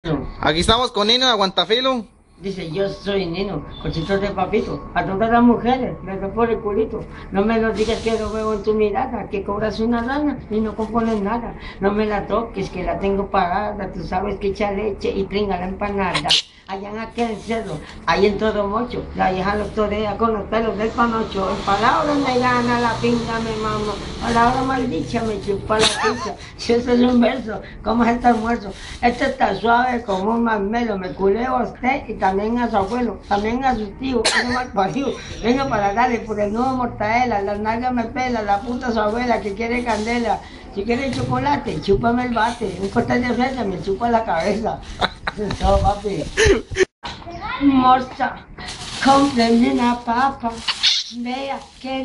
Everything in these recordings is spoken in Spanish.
Aquí estamos con Nino de Aguantafilo. Dice, yo soy Nino, cochito de papito, a todas las mujeres, les doy por el culito. No me lo digas que lo veo en tu mirada, que cobras una lana y no compones nada. No me la toques, que la tengo pagada, tú sabes que echa leche y pringa la empanada. Allá en aquel cerro, ahí en todo mocho, la vieja los torea con los pelos del panocho. En palabras me gana, la pinga me mama, palabra maldicha me chupa la pizza. Si ese es un verso, ¿cómo es este almuerzo? Este está suave como un marmelo, me culeo a usted y también a su abuelo, también a su tío, ese mal parido. Vengo para darle por el nuevo mortadela, las nalgas me pela, la puta su abuela que quiere candela. Si quiere chocolate, chúpame el bate, un costal de fresa me chupa la cabeza. Eso es todo, papi. Morsa, cómprame una papa, vea qué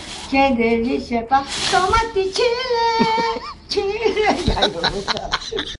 delicia, pa, tomate y chile, chile. Ay, me gusta.